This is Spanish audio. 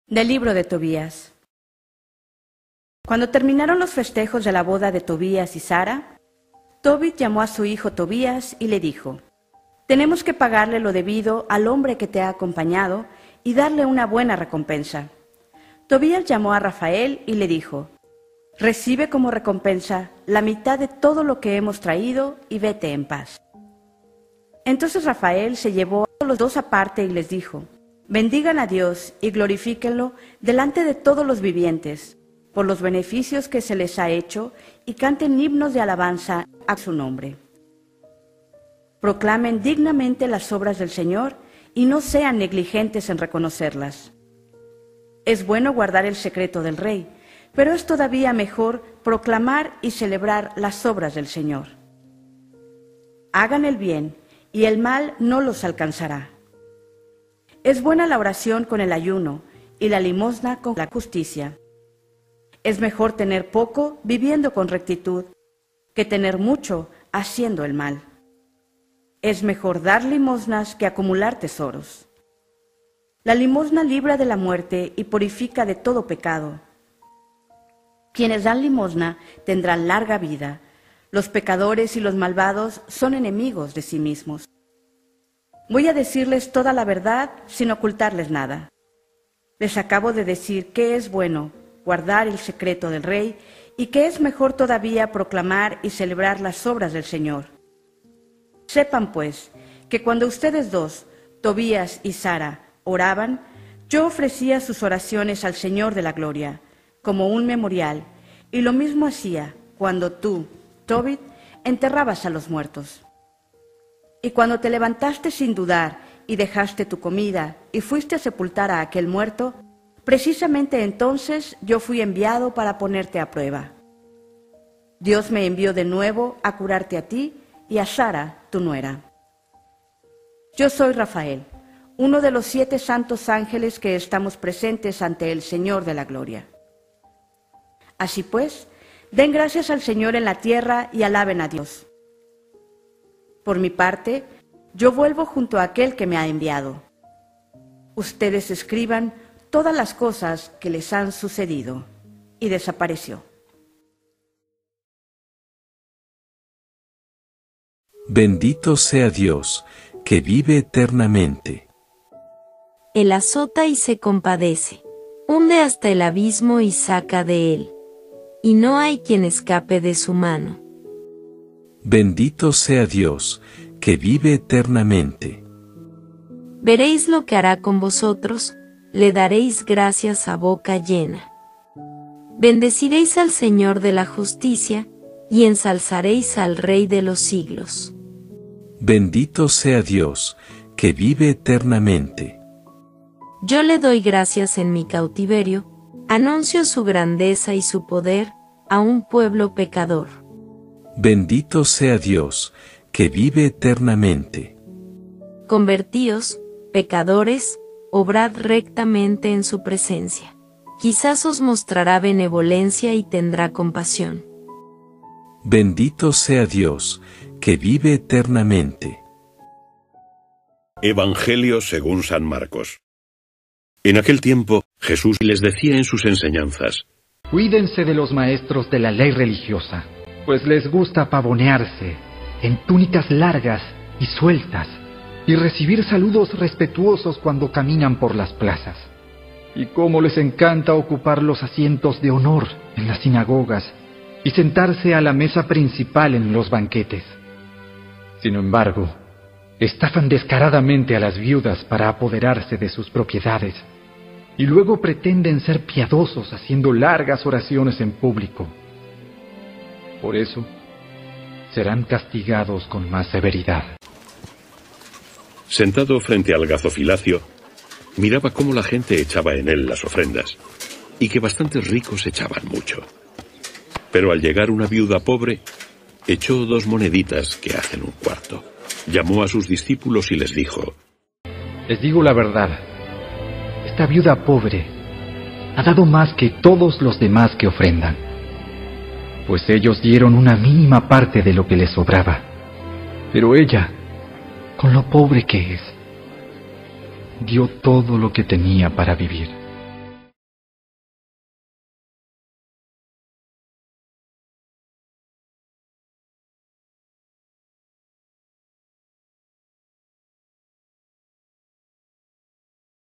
Del libro de Tobías. Cuando terminaron los festejos de la boda de Tobías y Sara, Tobit llamó a su hijo Tobías y le dijo: «Tenemos que pagarle lo debido al hombre que te ha acompañado y darle una buena recompensa». Tobías llamó a Rafael y le dijo: «Recibe como recompensa la mitad de todo lo que hemos traído y vete en paz». Entonces Rafael se llevó a los dos aparte y les dijo: «Bendigan a Dios y glorifíquenlo delante de todos los vivientes, por los beneficios que se les ha hecho, y canten himnos de alabanza a su nombre. Proclamen dignamente las obras del Señor y no sean negligentes en reconocerlas. Es bueno guardar el secreto del Rey, pero es todavía mejor proclamar y celebrar las obras del Señor. Hagan el bien y el mal no los alcanzará. Es buena la oración con el ayuno y la limosna con la justicia. Es mejor tener poco viviendo con rectitud que tener mucho haciendo el mal. Es mejor dar limosnas que acumular tesoros. La limosna libra de la muerte y purifica de todo pecado. Quienes dan limosna tendrán larga vida. Los pecadores y los malvados son enemigos de sí mismos. Voy a decirles toda la verdad sin ocultarles nada. Les acabo de decir que es bueno guardar el secreto del Rey y que es mejor todavía proclamar y celebrar las obras del Señor. Sepan, pues, que cuando ustedes dos, Tobías y Sara, oraban, yo ofrecía sus oraciones al Señor de la gloria, como un memorial, y lo mismo hacía cuando tú, Tobit, enterrabas a los muertos. Y cuando te levantaste sin dudar y dejaste tu comida y fuiste a sepultar a aquel muerto, precisamente entonces yo fui enviado para ponerte a prueba. Dios me envió de nuevo a curarte a ti y a Sara, tu nuera. Yo soy Rafael, uno de los 7 santos ángeles que estamos presentes ante el Señor de la gloria. Así pues, den gracias al Señor en la tierra y alaben a Dios. Por mi parte, yo vuelvo junto a aquel que me ha enviado. Ustedes escriban todas las cosas que les han sucedido». Y desapareció. Bendito sea Dios, que vive eternamente. Él azota y se compadece, hunde hasta el abismo y saca de él, y no hay quien escape de su mano. Bendito sea Dios, que vive eternamente. Veréis lo que hará con vosotros, le daréis gracias a boca llena. Bendeciréis al Señor de la justicia, y ensalzaréis al Rey de los siglos. Bendito sea Dios, que vive eternamente. Yo le doy gracias en mi cautiverio, anuncio su grandeza y su poder a un pueblo pecador. Bendito sea Dios, que vive eternamente. Convertíos, pecadores, obrad rectamente en su presencia. Quizás os mostrará benevolencia y tendrá compasión. Bendito sea Dios, que vive eternamente. Evangelio según San Marcos. En aquel tiempo, Jesús les decía en sus enseñanzas: Cuídense de los maestros de la ley religiosa, pues les gusta pavonearse en túnicas largas y sueltas y recibir saludos respetuosos cuando caminan por las plazas. Y cómo les encanta ocupar los asientos de honor en las sinagogas y sentarse a la mesa principal en los banquetes. Sin embargo, estafan descaradamente a las viudas para apoderarse de sus propiedades y luego pretenden ser piadosos haciendo largas oraciones en público. Por eso, serán castigados con más severidad. Sentado frente al gazofilacio, miraba cómo la gente echaba en él las ofrendas, y que bastantes ricos echaban mucho. Pero al llegar una viuda pobre, echó 2 moneditas que hacen un cuarto. Llamó a sus discípulos y les dijo: Les digo la verdad, esta viuda pobre ha dado más que todos los demás que ofrendan, pues ellos dieron una mínima parte de lo que les sobraba. Pero ella, con lo pobre que es, dio todo lo que tenía para vivir.